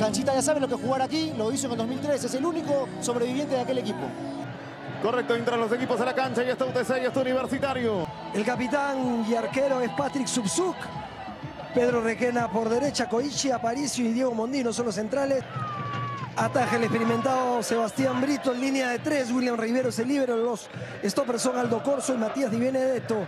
Canchita ya sabe lo que jugar aquí, lo hizo en el 2003, es el único sobreviviente de aquel equipo. Correcto, entran los equipos a la cancha y está UTC y está Universitario. El capitán y arquero es Patrick Subzuk. Pedro Requena por derecha, Koichi Aparicio y Diego Mondino son los centrales. Ataja el experimentado Sebastián Brito en línea de 3. William Rivero es el líbero. Los stoppers son Aldo Corso y Matías Di Benedetto.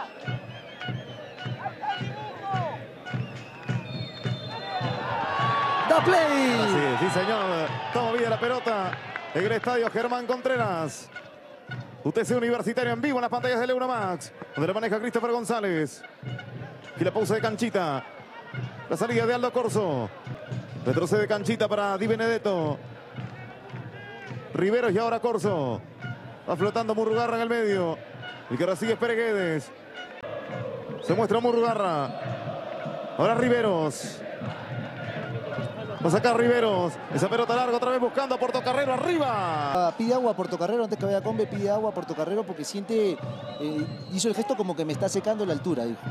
¡Da play! Así es, sí señor. Toma vida la pelota en el estadio Germán Contreras. UTC Universitario en vivo en las pantallas del Euromax, donde la maneja Christopher González. Y la pausa de Canchita. La salida de Aldo Corso. Retrocede Canchita para Di Benedetto. Riveros y ahora Corso. Va flotando Murrugarra en el medio. El que recibe es Pereguedes. Se muestra Murrugarra. Ahora Riveros. Va a sacar Riveros. Esa pelota larga otra vez buscando a Portocarrero arriba. Pide agua a Portocarrero antes que vaya a Combe, pide agua a Portocarrero porque siente, hizo el gesto como que me está secando la altura, dijo.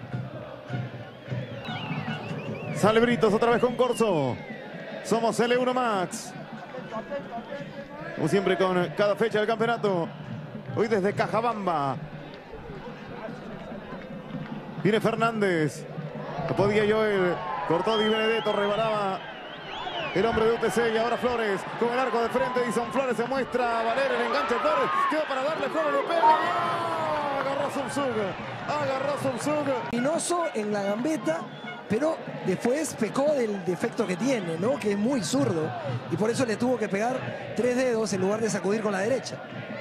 Sale Britos otra vez con Corso. Somos L1 Max. Como siempre con cada fecha del campeonato. Hoy desde Cajabamba. Viene Fernández. No podía Joel. Cortó Di Benedetto. Rebalaba el hombre de UTC. Y ahora Flores con el arco de frente. Dison Flores se muestra. Valera el enganche Flores. Queda para darle. Flores le pega. Agarró Subzuk. Agarró Subzuk. Pinoso en la gambeta. Pero después pecó del defecto que tiene, ¿no? Que es muy zurdo. Y por eso le tuvo que pegar 3 dedos en lugar de sacudir con la derecha.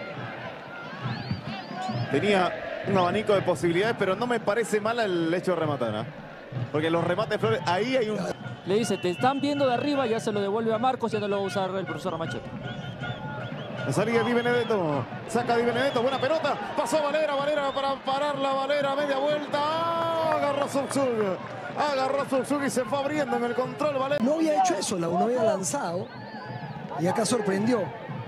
Tenía un abanico de posibilidades, pero no me parece mal el hecho de rematar, ¿eh? Porque los remates Flores, ahí hay un... Le dice, te están viendo de arriba, ya se lo devuelve a Marcos, ya no lo va a usar el profesor Ramacheta. La salida Di Benedetto. Saca Di Benedetto, buena pelota. Pasó Valera, Valera para pararla, Valera, media vuelta. Agarró Subzuk. Agarró Subzuk y se fue abriendo en el control, Valera. No había hecho eso, no había lanzado. Y acá sorprendió.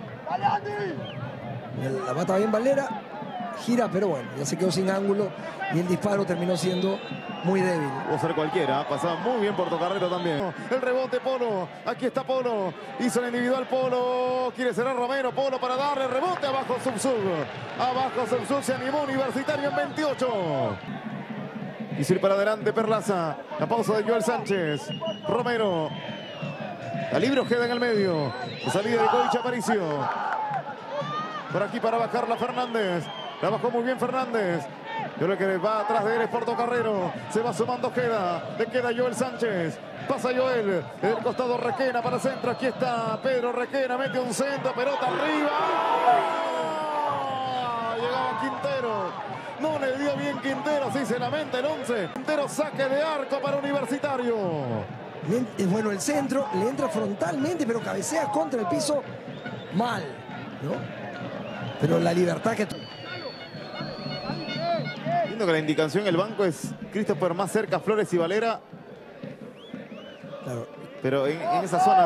La mata bien Valera. Gira, pero bueno, ya se quedó sin ángulo. Y el disparo terminó siendo muy débil. Pudo ser cualquiera, pasaba muy bien Portocarrero también. El rebote Polo, aquí está Polo. Hizo el individual Polo. Quiere cerrar Romero, Polo para darle rebote abajo Subzuk. Abajo Subzuk, se animó Universitario en 28. Quiso ir para adelante Perlaza. La pausa de Joel Sánchez. Romero. La libre Ojeda en el medio. La salida de Koichi Aparicio. Por aquí para bajarla Fernández. La bajó muy bien Fernández. Yo creo que va atrás de él es Portocarrero. Se va sumando Ojeda. Le queda Joel Sánchez. Pasa Joel. El costado Requena para centro. Aquí está Pedro Requena. Mete un centro. Pelota arriba. Llegaba Quintero. No le dio bien Quintero. Sí, se lamenta el 11. Quintero saque de arco para Universitario. Bueno, el centro le entra frontalmente, pero cabecea contra el piso mal, ¿no? Pero la libertad que... Viendo que la indicación en el banco es Christopher más cerca, Flores y Valera. Claro. Pero en esa zona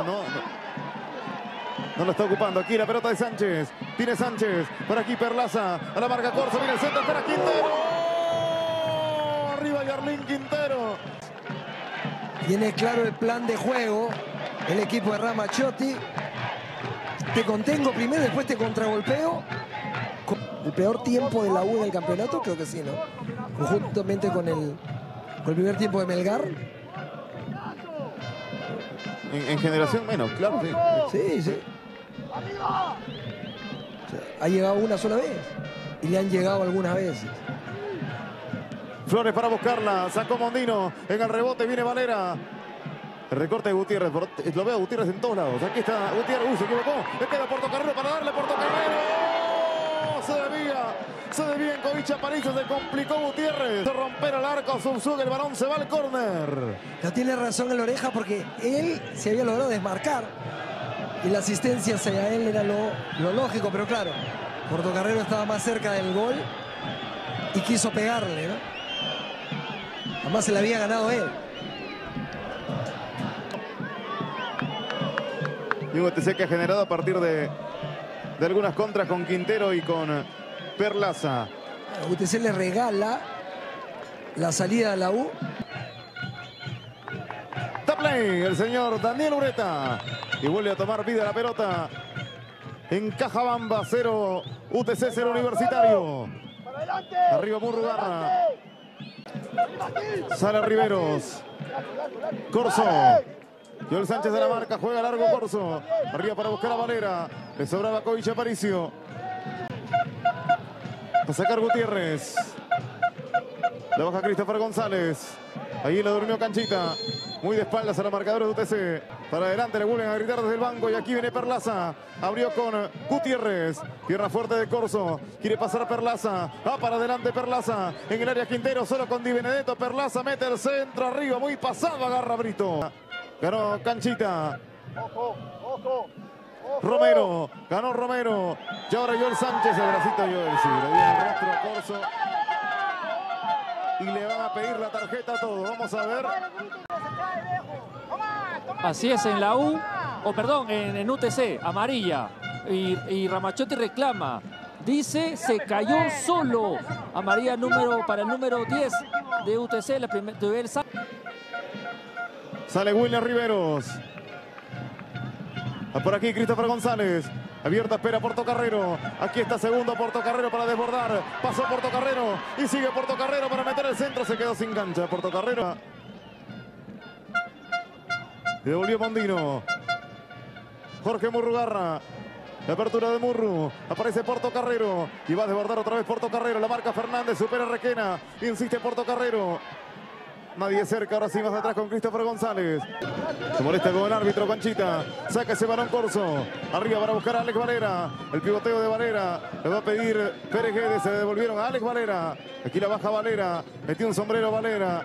no lo está ocupando. Aquí la pelota de Sánchez. Tiene Sánchez. Por aquí Perlaza. A la marca Corso. Viene el centro. Espera Quintero. Arriba Yarlín Quintero. Tiene claro el plan de juego el equipo de Ramachiotti. Te contengo primero, después te contragolpeo. El peor tiempo de la U en el campeonato, creo que sí, ¿no? Conjuntamente con el primer tiempo de Melgar. En generación menos, claro. Sí, sí. O sea, ha llegado una sola vez. Y le han llegado algunas veces. Flores para buscarla. Sacó Mondino. En el rebote viene Valera. El recorte de Gutiérrez. Lo veo a Gutiérrez en todos lados. Aquí está Gutiérrez. Se equivocó. Le queda Portocarrero para darle Portocarrero. Se debía en Koichi Aparicio. Se complicó Gutiérrez. Se romper el arco. Subzuk. El balón se va al córner. No tiene razón en la oreja porque él se había logrado desmarcar. Y la asistencia hacia él era lo lógico. Pero claro, Portocarrero estaba más cerca del gol. Y quiso pegarle, ¿no? Además se le había ganado él. Y un UTC que ha generado a partir de algunas contras con Quintero y con Perlaza. UTC le regala la salida a la U. Taplay. ahí el señor Daniel Ureta. Y vuelve a tomar vida la pelota. En Cajabamba 0, UTC 0 Universitario. Arriba Murrugarra. Sale Riveros. Corso. Joel Sánchez de la marca, juega largo Corso. Arriba para buscar a Valera. Le sobraba Kovic Aparicio. A sacar Gutiérrez. La baja Christopher González. Ahí la durmió Canchita. Muy de espaldas a la marcadora de UTC. Para adelante le vuelven a gritar desde el banco. Y aquí viene Perlaza. Abrió con Gutiérrez. Pierna fuerte de Corso. Quiere pasar a Perlaza. Va para adelante Perlaza. En el área Quintero solo con Di Benedetto. Perlaza mete el centro arriba. Muy pasado. Agarra Brito. Ganó Canchita. Romero. Ganó Romero. Y ahora Joel Sánchez. El bracito de Joel. Sí, le dio el rostro a Corso. Y le van a pedir la tarjeta a todos. Vamos a ver. Así es, en la U, o perdón, en UTC, amarilla. Y Ramachotti reclama. Dice, se cayó solo. Amarilla para el número 10 de UTC. La primera. Sale William Riveros. Por aquí Christopher González. Abierta espera Portocarrero. Aquí está segundo Portocarrero para desbordar. Pasó Portocarrero y sigue Portocarrero para meter el centro. Se quedó sin cancha Portocarrero. Devolvió Mondino. Jorge Murrugarra. La apertura de Murru. Aparece Portocarrero. Y va a desbordar otra vez Portocarrero. La marca Fernández. Supera Requena. Insiste Portocarrero. Nadie cerca, ahora sí más atrás con Christopher González. Se molesta con el árbitro Canchita. Saca ese balón Corso. Arriba para buscar a Alex Valera. El pivoteo de Valera. Le va a pedir Pérez Guedes. Se le devolvieron a Alex Valera. Aquí la baja Valera. Metió un sombrero Valera.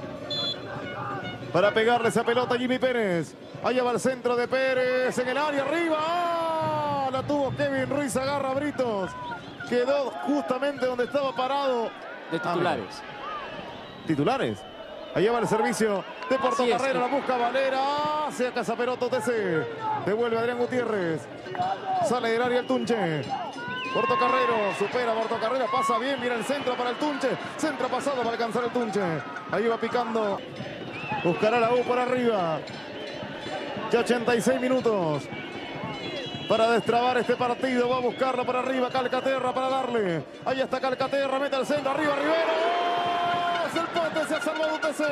Para pegarle esa pelota Jimmy Pérez. Allá va el centro de Pérez. En el área arriba. ¡Ah! La tuvo Kevin Ruiz. Agarra a Britos. Quedó justamente donde estaba parado. De titulares. ¿Titulares? Allá va el servicio de Portocarrero, la busca Valera, hacia Casa Peroto TC. Devuelve Adrián Gutiérrez. Sale del área el Tunche. Portocarrero, supera Portocarrero, pasa bien, viene el centro para el Tunche. Centro pasado para alcanzar el Tunche. Ahí va picando. Buscará la U por arriba. Ya 86 minutos. Para destrabar este partido, va a buscarlo para arriba, Calcaterra para darle. Ahí está Calcaterra, mete al centro, arriba Rivero. El pote se ha salvado UTC.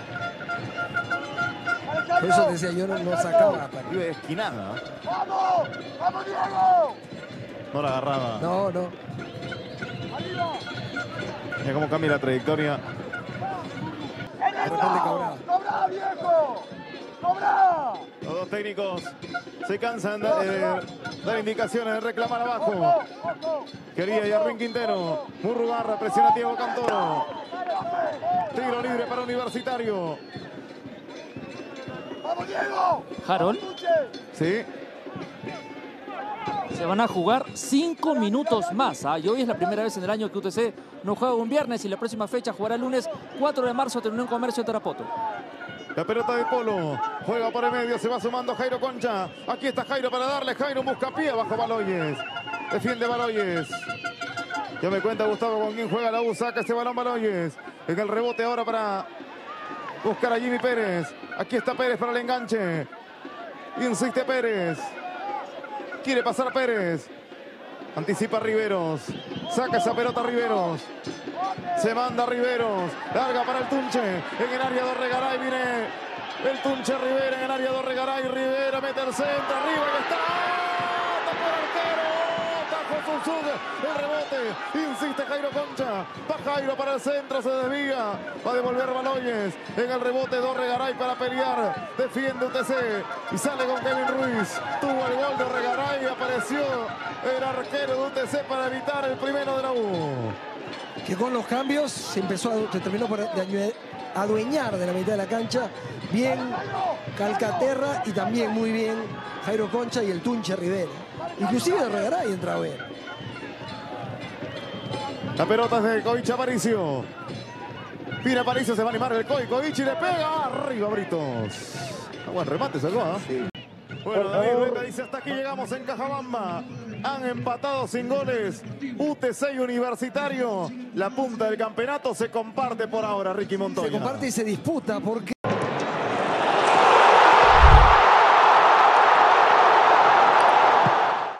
Por eso decía yo, no sacaba. Iba esquinada. ¡Vamos! ¡Vamos, Diego! No la agarraba. No. Mira cómo cambia la trayectoria. ¡Cobra, viejo! ¡Cobra! Los dos técnicos se cansan de dar indicaciones, de reclamar abajo. Quería Yarwin Quintero. Murrugarra presiona a Diego Cantoro. Tiro libre para Universitario. ¡Vamos, Diego! Harold. Sí. Se van a jugar 5 minutos más. Y hoy es la primera vez en el año que UTC no juega un viernes y la próxima fecha jugará el lunes 4 de marzo ante Unión Comercio de Tarapoto. La pelota de Polo. Juega por el medio. Se va sumando Jairo Concha. Aquí está Jairo para darle. Jairo busca pie bajo Baloyes. Defiende Baloyes. Ya me cuenta Gustavo con quién juega la U. Saca este balón Baloyes. En el rebote ahora para buscar a Jimmy Pérez. Aquí está Pérez para el enganche. Insiste Pérez. Quiere pasar a Pérez. Anticipa Riveros. Saca esa pelota Riveros. Se manda Riveros. Larga para el Tunche. En el área de Regaray viene el Tunche Rivera. En el área de Regaray. Rivera mete el centro. Arriba y está. Tapó el arquero. Tajo Susud. El rebote. Insiste Jairo Concha. Va Jairo para el centro. Se desvía. Va a devolver Baloyes. En el rebote Dorregaray para pelear. Defiende UTC. Y sale con Kevin Ruiz. Tuvo el gol de Regaray. Apareció el arquero de UTC para evitar el primero de la U. Que con los cambios se terminó por adueñar de la mitad de la cancha. Bien Calcaterra y también muy bien Jairo Concha y el Tunche Rivera. Inclusive Regaray entraba bien. La pelota es de Kovic Aparicio. Viene Aparicio, se va a animar el Kovic y le pega. Arriba Britos. Buen remate, salvó, ¿eh? Sí. Bueno, David Rueda dice, hasta aquí llegamos en Cajabamba. Han empatado sin goles UTC y Universitario. La punta del campeonato se comparte por ahora, Ricky Montoya. Se comparte y se disputa porque...